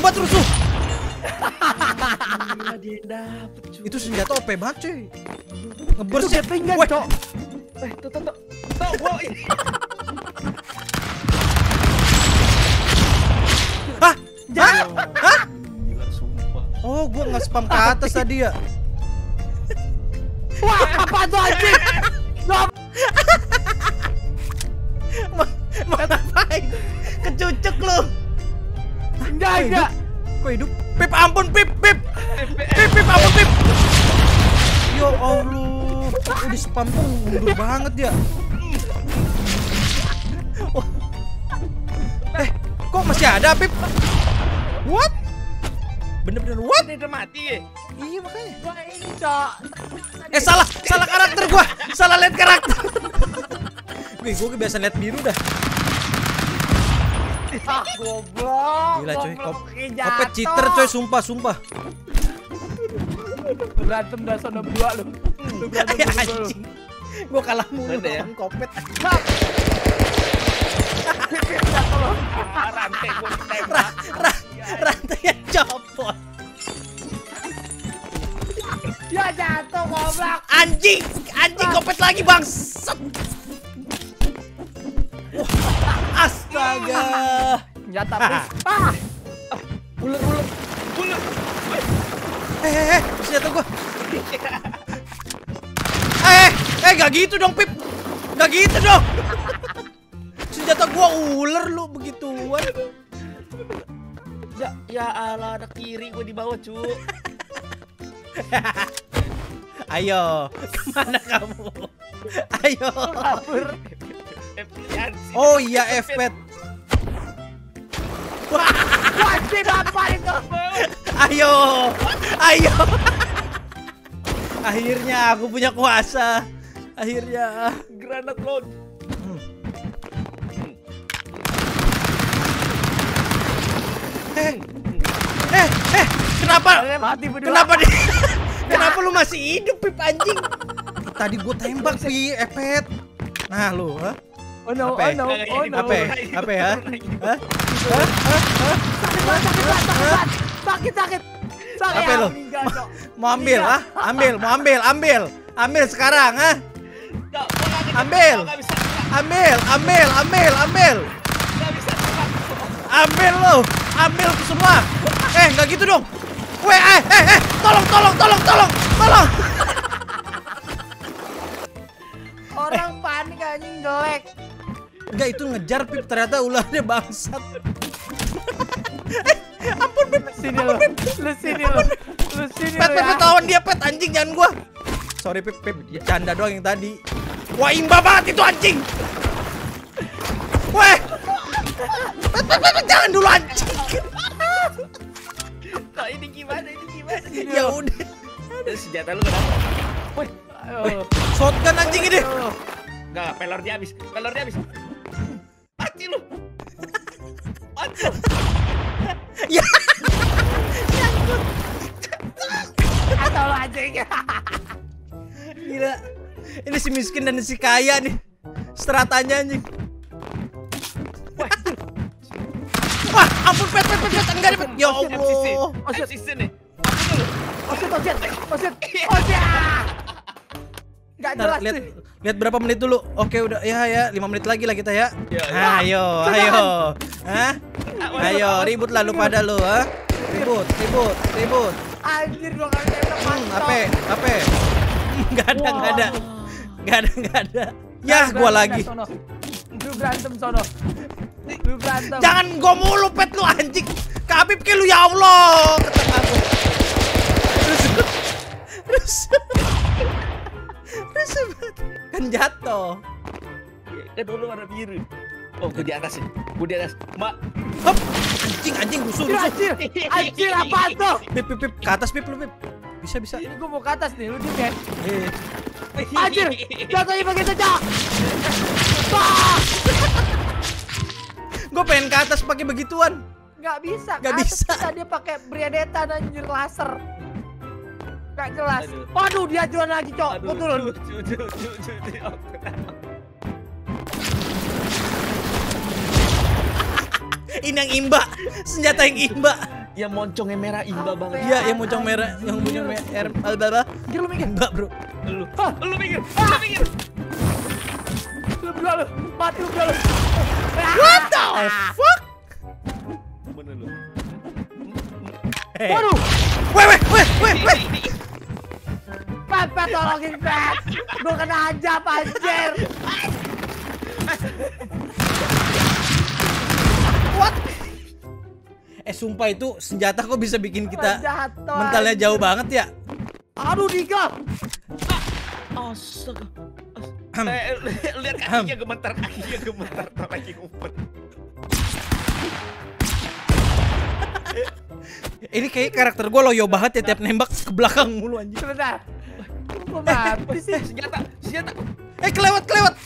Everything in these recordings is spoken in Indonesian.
buat rusuh. Gila, dia dapet, cuy. Itu senjata OP banget cuy. Itu Ngeburst ya. Gatling gun, Weh. Cok. Tuh, gua Hah? Hah? Hah? gila sumpah. Oh, gua nggak spam ke atas tadi ya. Wah, apa tuh anjing? Mau ngapain? Kecucuk lu. Enggak. Kok hidup? Pip, ampun Pip. Pip, ampun Pip. Ya Allah. Udah spam tuh mundur banget ya. Wah. Kok masih ada Pip? What? Bener-bener what? Dia udah mati ya? Iya makanya. Gua ini, Cok. Salah karakter gua. Salah lihat karakter. Wih, gua kebiasaan lihat biru dah. Ah, goblok. Gila coy, Goblok, kayak Kopet jatuh. cheater coy, sumpah. Berantem dah sono berdua lu. Lu berantem Ya, berdua lu. anjing. Gua kalah mulu Mana ya? lawan Kopet. Rantai gua tembak. Rantainya copot. Ya jatuh goblok. Anjing Kopet lagi bangsat. Wah, astaga. Senjata please. Ah, Ular. Senjata gua. Gak gitu dong Pip. Gak gitu dong. Senjata gua ular lu begituan. Ya Allah, ada kiri gua di bawah, cu. Ayo, kemana kamu? Ayo. kabur. Oh iya, F-pad. Wajib apa itu? Ayo. Akhirnya aku punya kuasa. Akhirnya. Granat load. Kenapa? Mati berdua. Kenapa lu masih hidup, Pip anjing? Tadi gua tembak sih, Epet. Nah, lu, ha? Oh no. Apa ya? Apa ya? Hah? Sakit. Apa lu? Mau ambil, ha? Ambil sekarang, ha? Ambil. Ambil lo, ambil semua. Nggak gitu dong. Tolong. Orang panik anjing jelek. Enggak, itu ngejar Pip, ternyata ularnya bangsat. Ampun Pip. Lu sini lu. Pet, lawan dia Pet, anjing jangan gua. Sorry Pip, canda doang yang tadi. Wah, imba banget itu anjing. Weh. Pet, jangan dulu anjing. Kok ini gimana? Ya udah. Senjata lu kenapa? Woi, Shotgun anjing ini. enggak, pelor dia habis. Mati lu. Ya. Atau lu anjing. Gila. Ini si miskin dan si kaya nih. Stratanya anjing. Wah, ampun Pet, enggak deh Pet. Ya Allah. FCC nih. Oset. Enggak Ntar, jelas sih. lihat berapa menit dulu. Oke, udah ya 5 menit lagi lah kita ya. Ya. Ayo. Hah? Ayo, ribut lah lu pada lu, ha? Ribut. Anjir gua kan tembak. Apa? Enggak ada. Ya, gua lagi. Lu berantem sono. Jangan gua mulu Pet lu anjing. Kabib ke lu ya Allah. Kata aku. Rusuh banget. Kan jatuh. Kan dulu warna biru. Oh, gue di atas. Mak. Hop. Anjing rusuh. Anjir apa tuh? Pip, ke atas Pip lu Pip. Bisa. Ini gua mau ke atas nih, lu diem. Eh. Anjir, jatuhnya begitu, Cok. Gue pengen ke atas pakai begituan. Nggak bisa. Nggak ke atas bisa. Dia pakai Briadetan anjir laser. Nggak jelas. Aduh. Waduh, dia jual lagi, Cok. Gua turun. Ini yang imba. Senjata yang imba. Yang moncongnya merah imba banget. Iya, yang moncong merah, yang moncong merah. Minggir lu minggir. Mbak, bro. Lu minggir, lu minggir. Lu berdua lu. Mati lu berdua lu. What the fuck? Mana lu? Waduh. Weh. Pet, tolongin Pet. Gua kena ajab anjir. What? Sumpah itu senjata kok bisa bikin kita Jatuh, mentalnya anjir. jauh banget ya? Aduh, Diga. Astaga. Lihat kakinya gemetar, tak lagi ngumpet. Ini kayak karakter gue loyo banget ya, tiap nembak ke belakang mulu anjir. Sebentar. Kok mati sih? Senjata. Kelewat.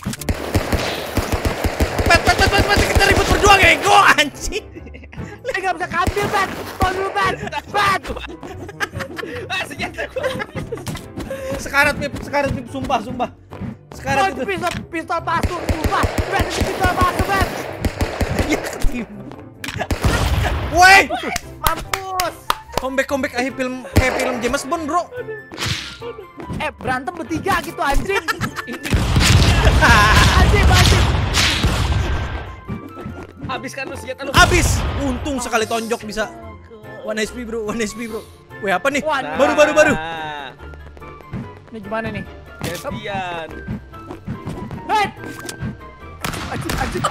Pet, kita ribut berdua ngego anjing. Gak bisa kambil, Pet. Tolong dulu, Pet. Senjata gua. Sekarat pip, sumpah. Sekarat itu. Pistol palsu, sumpah. Pet, itu pistol palsu, Pet. Ya ketimbang. Woi, Mampus. comeback kayak film James Bond, bro. Berantem bertiga gitu, anjing. Anjing. Habiskan lu senjata lu. Habis. Untung sekali tonjok bisa. 1 HP, bro. Weh, apa nih? Waduh. Baru. Nah, Ini gimana nih? gantian. Hei! Anjing.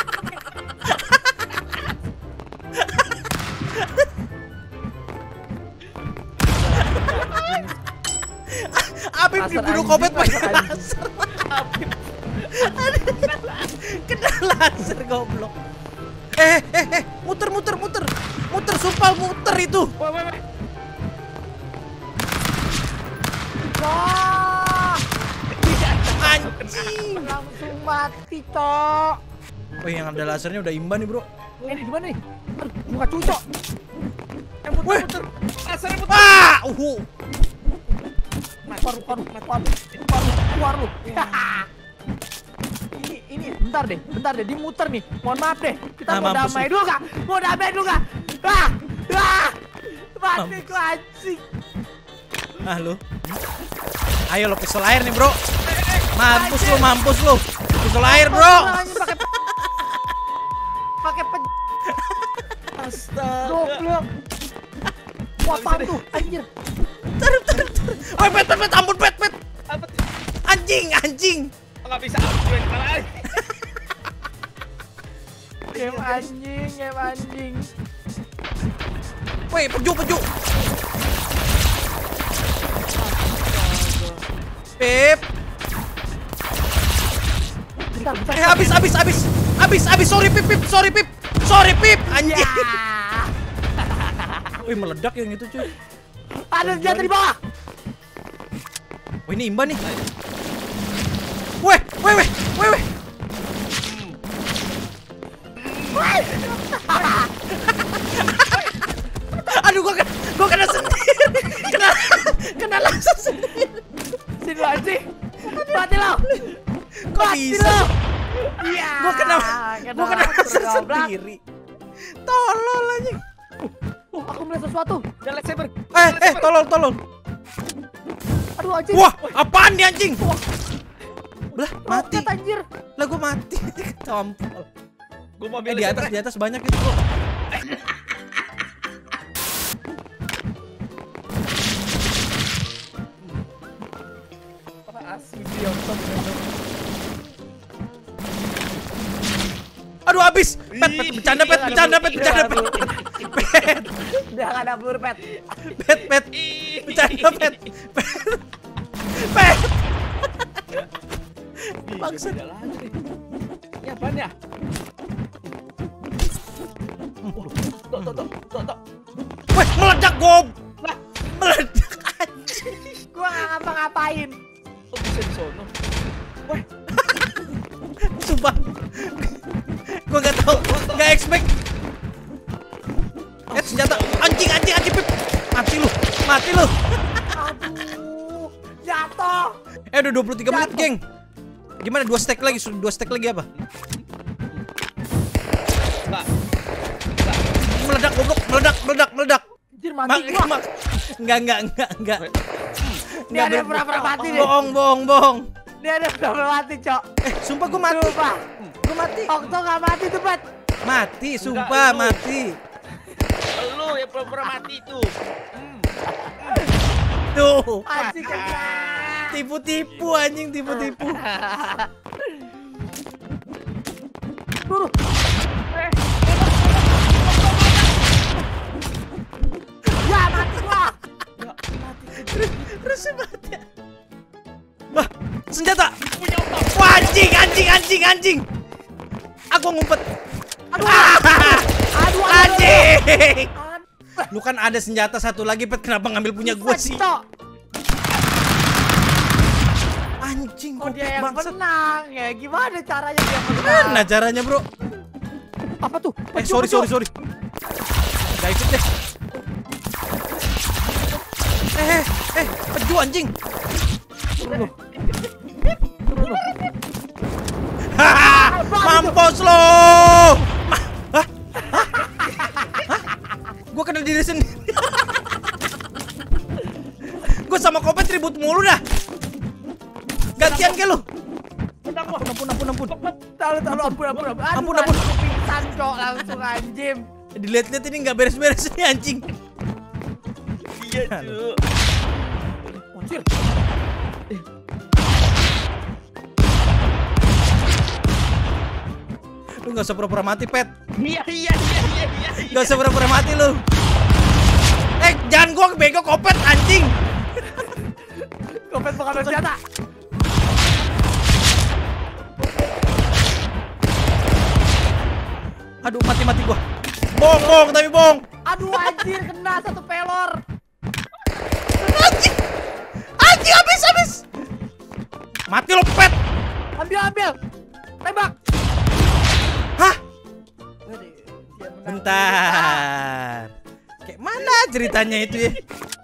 Apip Laser dibunuh anjing, Kopet pakai laser laser. Kena laser goblok. Muter, sumpah muter itu. Wah. Wah! Anjing. Langsung mati, Cok. Oh, yang ada lasernya udah imban nih, bro. Ini gimana nih? Aduh, buka cucok. Muter. Lasernya muter. Ah, Keluar lu. Ini bentar deh, dimuter nih. Mohon maaf deh. Kita Nah, mau mampus damai lu. dulu kak? Mati ku anjing. lu. Ayo lo pistol air nih, bro. Mampus lu. Pistol air, bro. Pakai Astaga. goblok. Wah, pam tuh, anjir. Taruh. Woi, pet, ampun, pet. Apa tuh? Anjing. Enggak bisa gue kalah. Game anjing. Woi, peju. Pip. Bentar. Habis. Sorry, Pip. Anjing. Ya. Wih, meledak yang itu, cuy. Ada senjata di bawah. Wah, ini imban nih. Weh. Aduh, gua kena sendiri. Kena langsung sendiri. Sini lo anjing. Mati lo. Kok bisa? Iya. Gua kena langsung goblok. sendiri. Tolol anjing. Aku melihat sesuatu. Dan lightsaber. Tolol. Aduh anjing. Wah, apaan nih anjing? Belah, mati. Roket, anjir. Lah, gua mati. Ketampol. Gua mau ambil Di atas banyak itu, bro. Aduh, habis. Pet, bercanda, Pet. Udah gak ada peluru, Pet. Pet. Bercanda, Pet. Pet. Maksud. Ini apaan ya? Tok. Weh, meledak, Gob. Meledak anjing. Gua gak ngapa-ngapain. Oh, bisa di sono. Wah, Sumpah. Gua gak tau, gak expect. Senjata. Anjing, Pip. Mati lu. Aduh. Jatuh. Udah 23 menit, geng. Gimana? 2 stack lagi apa? enggak. Meledak, goblok. meledak. Anjir mati gua. Enggak. Ini ada yang pura-pura mati nih. Bohong. Ini ada yang pura-pura mati, Cok. Sumpah gua mati. Sumpah. Gua mati. Okto nggak mati tuh, Pat. Mati, sumpah lu. mati. Lu yang pura-pura mati tuh. Tuh. Anjing kena. Tipu-tipu anjing, tipu-tipu. Turun. Ya mati gua. Terus mati. Wah, senjata. Wah, anjing. Aku ngumpet. Aduh. Anjing. Lu kan ada senjata satu lagi, Pet. Kenapa ngambil punya gua sih? Anjing, Kok dia yang bangsat. menang ya? Gimana caranya dia menang? Mana caranya, Bro? Apa tuh? Sorry. Gak ikut deh. Peju anjing. Hahaha, mampus lo. Gua kena diri sendiri. Gua sama Kopet ribut mulu dah. Gantian ke lu. Ampun. Ampun. Pingsan, Cok, langsung anjing. Dilihat-lihat ini nggak beres-beres nih anjing. Iya, Cuk. Anjir. Lu nggak usah pura-pura mati, Pet. Iya. Nggak usah pura-pura mati lu. Jangan gua bego, Kopet anjing. Kopet mengambil senjata. Aduh, mati gua. Bohong. Aduh anjir, kena satu pelor. Anjing habis. Mati lo, Pet. Ambil. Tembak. Hah? Dia menang. Bentar. Kayak mana ceritanya itu ya?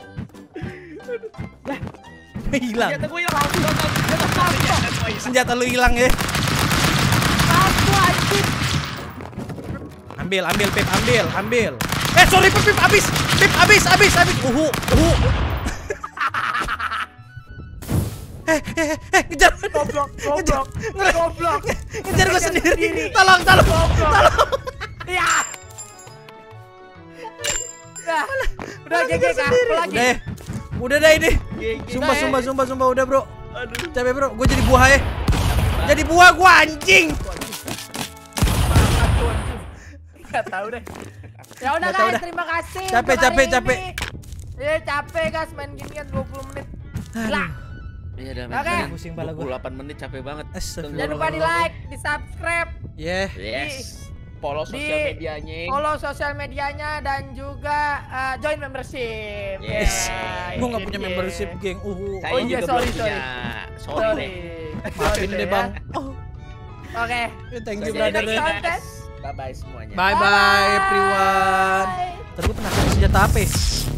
Hilang. Senjata gue hilang. Senjata lu hilang ya. Aku anjir. Ambil, Pip, ambil. Sorry, Pip, habis. Uhu. Kejar. Goblok. Ngejar gua sendiri. Tolong. Iya. Udah GG kah? Lagi. Udah dah ini. Sumpah udah, Bro. Aduh. Capek, Bro. Gua jadi buah ya. Jadi buah gua anjing. Gak tahu deh. Ya udah Nggak tahu guys, dah. terima kasih. Capek, untuk hari capek. ini. Capek guys main ginian 20 menit. Lah. Iya, udah Oke. Pusing pala gua. 28 menit capek banget. Astagfirullah. Jangan lupa di like, di subscribe, Yeah. Yes. Follow di sosial medianya. follow sosial medianya dan juga join membership. Yes. Ya, Gua nggak ini punya dia. membership, geng. Saya Oh iya, juga sorry. belum punya. Sorry Sorry. deh. Maafin deh, Bang. Oke. Thank you, Jadi brother. next content. Bye bye semuanya. Bye-bye, everyone. Bye. Terus gua penasaran senjata apa ya?